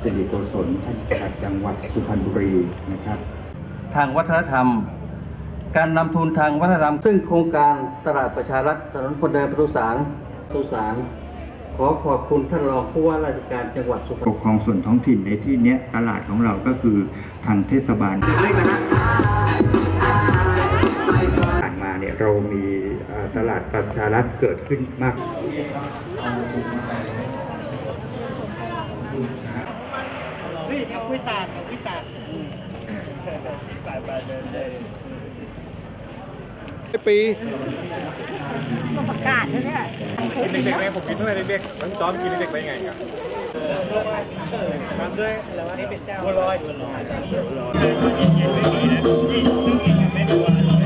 สิริโกศลท่านปลัดจังหวัดสุพรรณบุรีนะครับทางวัฒนธรรมการนำทุนทางวัฒนธรรมซึ่งโครงการตลาดประชารัฐถนนคนเดินประตูสารขอขอบคุณท่านรองผู้ว่าราชการจังหวัดสุพรรณปกครองส่วนท้องถิ่นในที่นี้ตลาดของเราก็คือทางเทศบาลผ่านมาเนี่ยเรามีตลาดประชารัฐเกิดขึ้นมากนี่ครับวิสาขปีประกาศเลยเนี่ยกินเด็กๆไหมผมกินตั้งแต่เด็กๆมันซ้อมกินเด็กๆไปไงครับทำด้วยแล้ววันนี้เป็นเจ้าบัวลอย